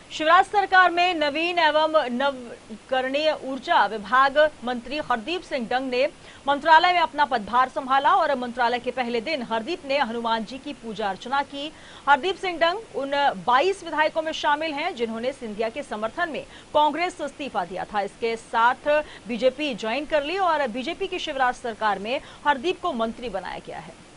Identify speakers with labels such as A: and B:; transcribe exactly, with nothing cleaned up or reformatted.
A: शिवराज सरकार में नवीन एवं नवकरणीय ऊर्जा विभाग मंत्री हरदीप सिंह डंग ने मंत्रालय में अपना पदभार संभाला और मंत्रालय के पहले दिन हरदीप ने हनुमान जी की पूजा अर्चना की। हरदीप सिंह डंग उन बाईस विधायकों में शामिल हैं जिन्होंने सिंधिया के समर्थन में कांग्रेस से इस्तीफा दिया था। इसके साथ बीजेपी ज्वाइन कर ली और बीजेपी की शिवराज सरकार में हरदीप को मंत्री बनाया गया है।